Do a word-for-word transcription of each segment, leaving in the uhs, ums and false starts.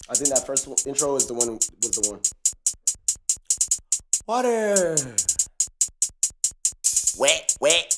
I think that first intro is the one. Was the one. Water. Wet, wet.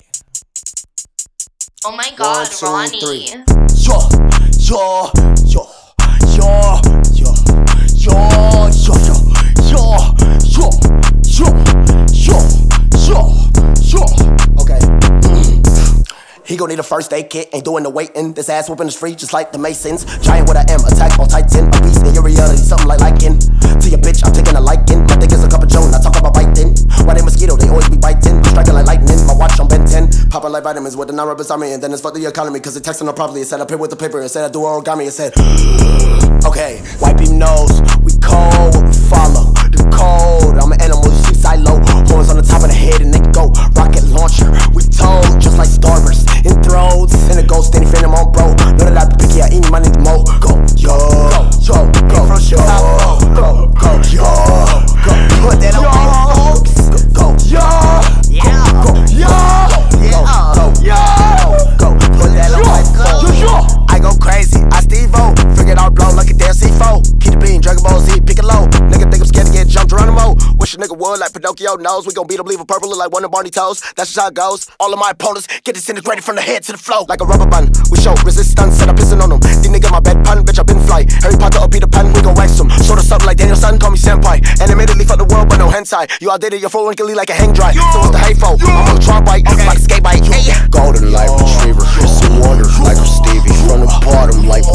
Oh my God, One, two, Ronnie. three. Yo, yo, yo, yo, yo, yo, yo, yo, yo, yo, yo, yo, yo. Okay. He gon' need a first aid kit, ain't doing the waiting. This ass whooping is free, just like the Masons. Giant with a M, attack on Titan. A beast in your reality, something like liking. To your bitch, I'm taking a liking. My dick is a cup of Joe, not talk about biting. Why they mosquito, they always be biting. Striking like lightning, my watch on Ben ten. Popping like vitamins with the non-rubber army. And then it's fuck the economy, cause it texting her properly. It said I pay with the paper, it said I do origami. It said, okay, wipe him nose. We cold, what we follow. The code, I'm an animal, you see silo. Horns on the top of the head and they go. Rocket launcher, we told, just like Starburst. In throats, in the ghost, any fan I'm on, bro. Know that I be picky, I eat my nigga mo. Go, yo, go, yo, go, from Chicago. Go, go, yo, go, put that on my folks. Go, yo, yeah, go, yo, yeah, go, yo, go, put that on my folks. I go crazy, I Steve-O. Figured out blow like a damn C four. Keep the bean, Dragon Ball Z, pick it low. Nigga think I'm scared to get jumped, Geronimo. Wish a nigga would like Pinocchio knows. We gon' beat him, leave a purple, look like one of Barney toes. That's just how it goes. All of my opponents get disintegrated from the head to the flow. Like a rubber band, we show resistance, set up pissing on them. These niggas my bed pan, bitch I been fly. Harry Potter or Peter Pan, we gon' wax them. Sort of something like Daniel Son, call me senpai. And immediately fuck the world, but no hentai. You outdated your phone wrinkly like a hang dry. So what's the hateful? I'm on a try bite, okay. Like a skate bite. Hey. Golden light retriever, it's a wonder like a Stevie. From the bottom like